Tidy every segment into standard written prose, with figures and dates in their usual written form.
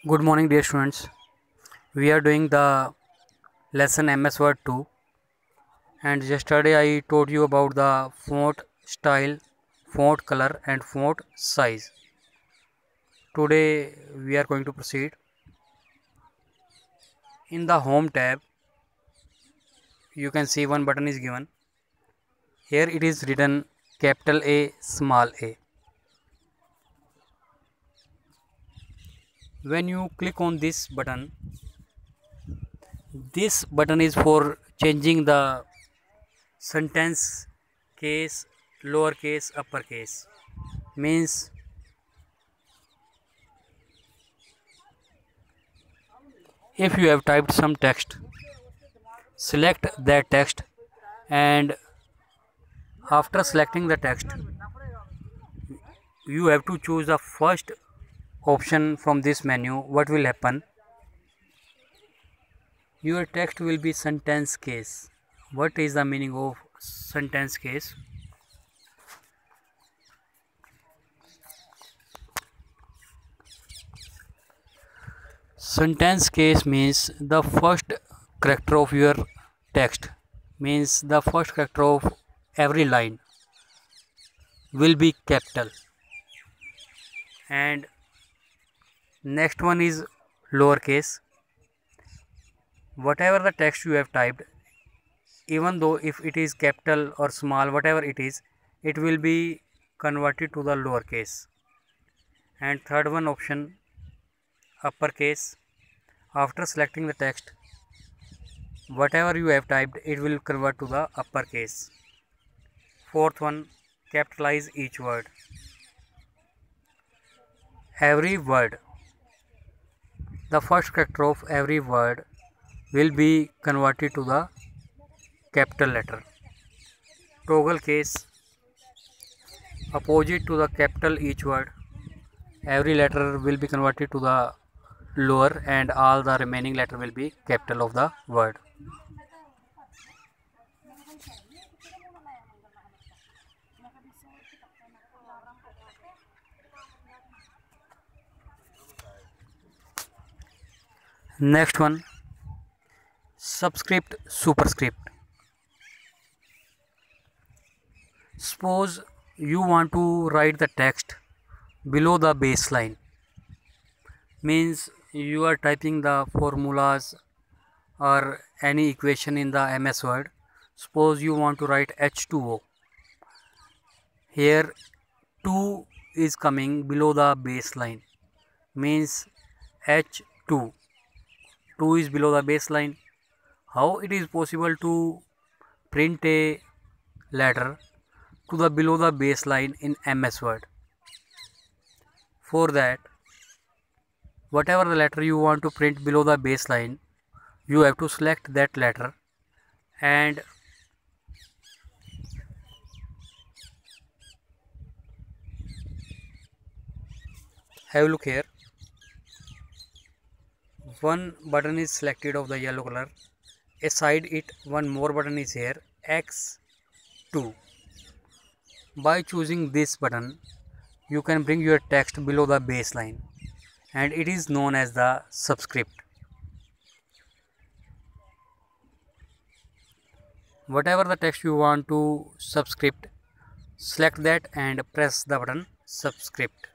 Good morning, dear students. We are doing the lesson MS Word 2, and yesterday I told you about the font style, font color, and font size. Today we are going to proceed. In the Home tab, you can see one button is given. Here it is written capital A, small a. When you click on this button is for changing the sentence case, lowercase, uppercase. Means if you have typed some text, select that text, and after selecting the text you have to choose the first option from this menu. What will happen? Your text will be sentence case. What is the meaning of sentence case? Sentence case means the first character of your text, means the first character of every line will be capital, and next one is lowercase. Whatever the text you have typed, even though if it is capital or small, whatever it is, it will be converted to the lowercase. And third one option, uppercase. After selecting the text, whatever you have typed, it will convert to the uppercase. Fourth one, capitalize each word. Every word, the first character of every word will be converted to the capital letter. Toggle case, opposite to the capital each word, every letter will be converted to the lower, and all the remaining letter will be capital of the word. Next one, subscript, superscript. Suppose you want to write the text below the baseline, means you are typing the formulas or any equation in the MS Word. Suppose you want to write H2O. Here 2 is coming below the baseline, means H2. 2 is below the baseline. How it is possible to print a letter to the below the baseline in MS Word? For that, whatever the letter you want to print below the baseline, you have to select that letter and have a look here. One button is selected of the yellow color. Aside it, one more button is here, X2. By choosing this button, you can bring your text below the baseline, and it is known as the subscript. Whatever the text you want to subscript, select that and press the button subscript.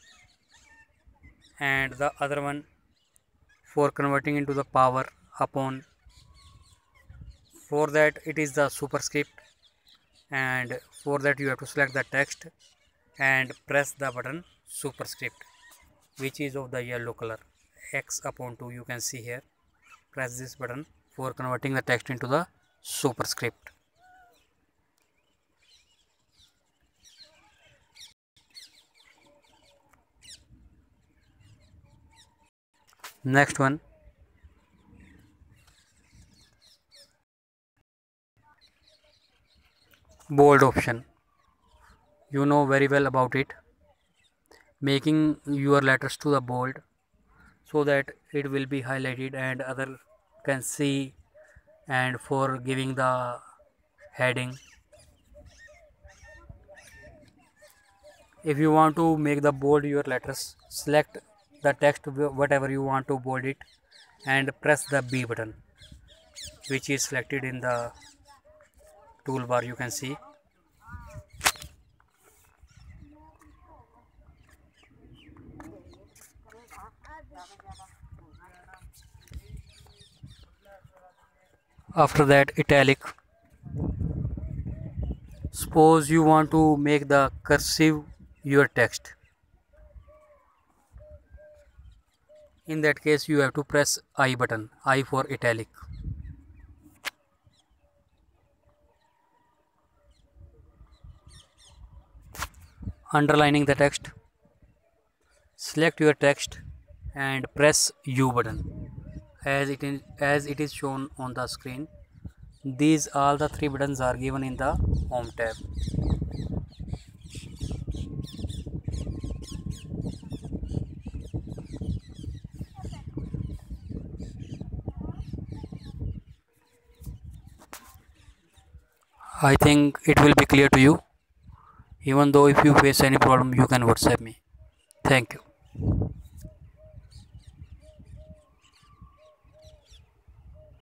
And the other one for converting into the power upon, for that it is the superscript, and for that you have to select the text and press the button superscript, which is of the yellow color, X upon 2. You can see here. Press this button for converting the text into the superscript. Next one, bold option. You know very well about it. Making your letters to the bold so that it will be highlighted and other can see, and for giving the heading. If you want to make the bold your letters, select the text whatever you want to bold it, and press the B button, which is selected in the toolbar. You can see. After that, italic. Suppose you want to make the cursive your text. In that case, you have to press I button, I for italic. Underlining the text, select your text and press U button as it is shown on the screen. These all the three buttons are given in the home tab. I think it will be clear to you. Even though if you face any problem, you can WhatsApp me. Thank you.